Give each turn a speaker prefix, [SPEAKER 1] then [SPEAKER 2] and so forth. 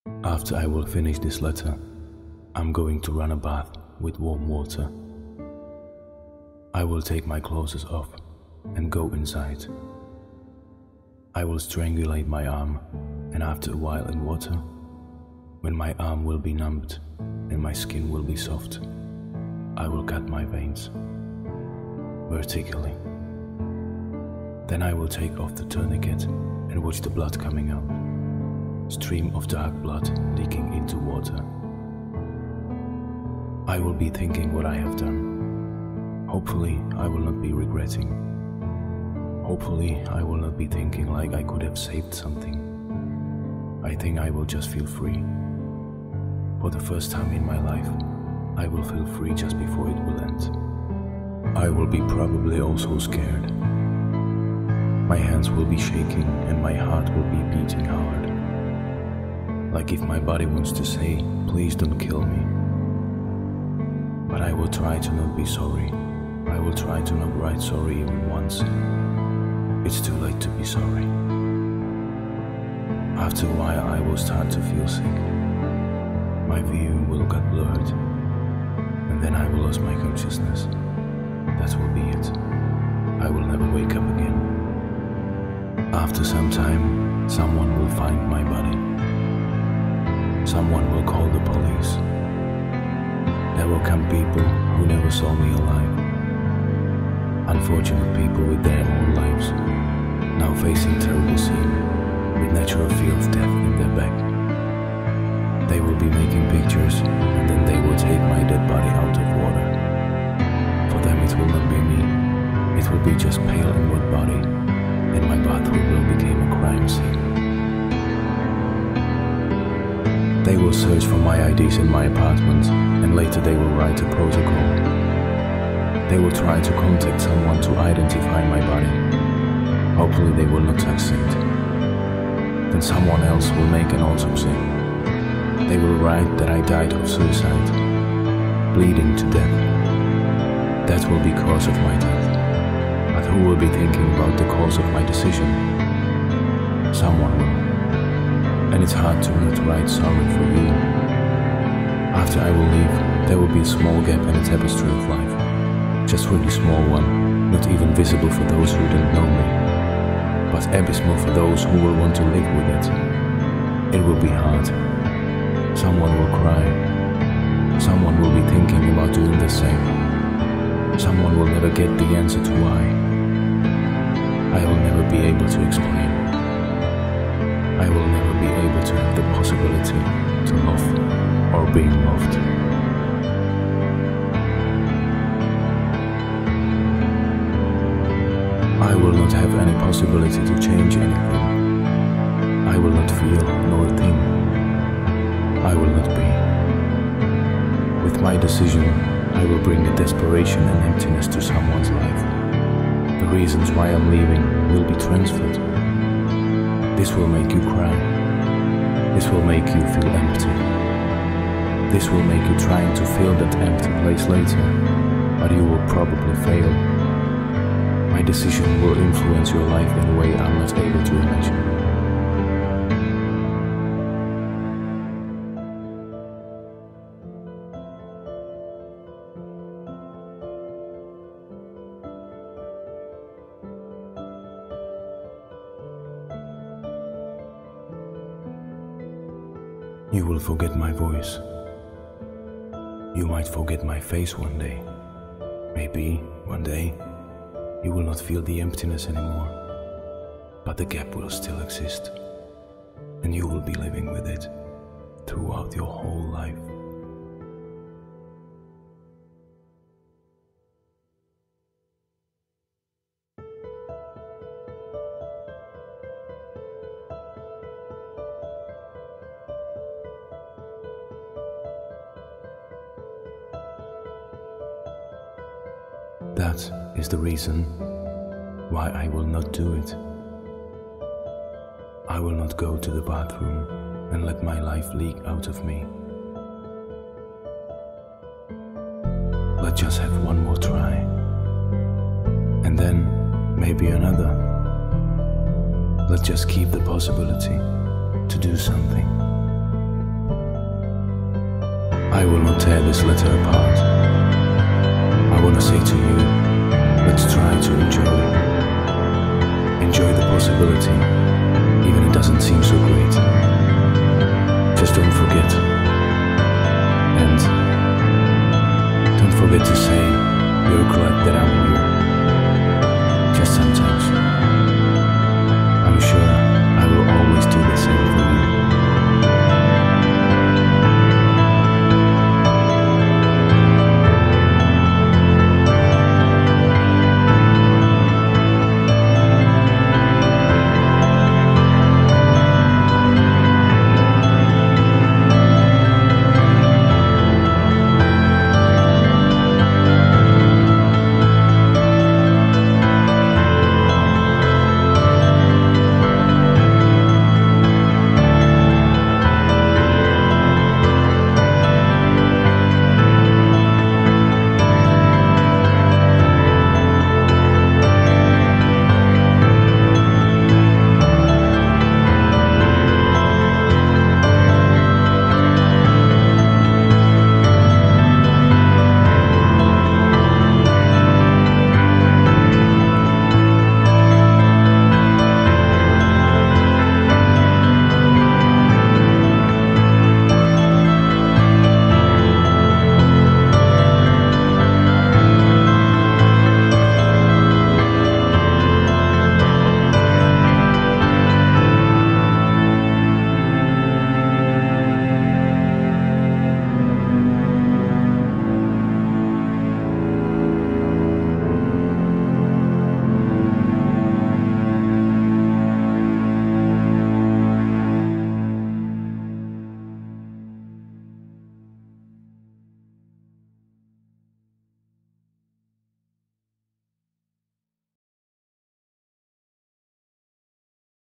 [SPEAKER 1] After I will finish this letter, I'm going to run a bath with warm water. I will take my clothes off and go inside. I will strangulate my arm, and after a while in water, when my arm will be numbed and my skin will be soft, I will cut my veins vertically. Then I will take off the tourniquet and watch the blood coming out. Stream of dark blood leaking into water. I will be thinking what I have done. Hopefully I will not be regretting. Hopefully I will not be thinking like I could have saved something. I think I will just feel free. For the first time in my life, I will feel free just before it will end. I will be probably also scared. My hands will be shaking and my heart will be beating hard. Like if my body wants to say, please don't kill me. But I will try to not be sorry. I will try to not write sorry even once. It's too late to be sorry. After a while I will start to feel sick. My view will get blurred. And then I will lose my consciousness. That will be it. I will never wake up again. After some time, someone will find my body. Someone will call the police. There will come people who never saw me alive. Unfortunate people with their own lives, now facing terrible scene, with natural fear of death in their back. They will be making pictures, and then they will take my dead body out of water. For them it will not be me, it will be just pale and wet body, and my bathroom will become a crime scene. They will search for my IDs in my apartment, and later they will write a protocol. They will try to contact someone to identify my body. Hopefully they will not succeed. Then someone else will make an autopsy. They will write that I died of suicide, bleeding to death. That will be cause of my death. But who will be thinking about the cause of my decision? Someone will. And it's hard to not write sorry for you. After I will leave, there will be a small gap in the tapestry of life. Just a really small one, not even visible for those who don't know me, but abysmal for those who will want to live with it. It will be hard. Someone will cry. Someone will be thinking about doing the same. Someone will never get the answer to why. I will never be able to explain. I will never be able to have the possibility to love or being loved. I will not have any possibility to change anything. I will not feel nor think. I will not be. With my decision, I will bring a desperation and emptiness to someone's life. The reasons why I'm leaving will be transferred. This will make you cry. This will make you feel empty. This will make you trying to fill that empty place later, but you will probably fail. My decision will influence your life in a way I'm not able to imagine. You will forget my voice. You might forget my face one day. Maybe one day you will not feel the emptiness anymore, but the gap will still exist, and you will be living with it throughout your whole life. That is the reason why I will not do it. I will not go to the bathroom and let my life leak out of me. Let's just have one more try. And then maybe another. Let's just keep the possibility to do something. I will not tear this letter apart. I want to say to you, let's try to enjoy the possibility, even it doesn't seem so great.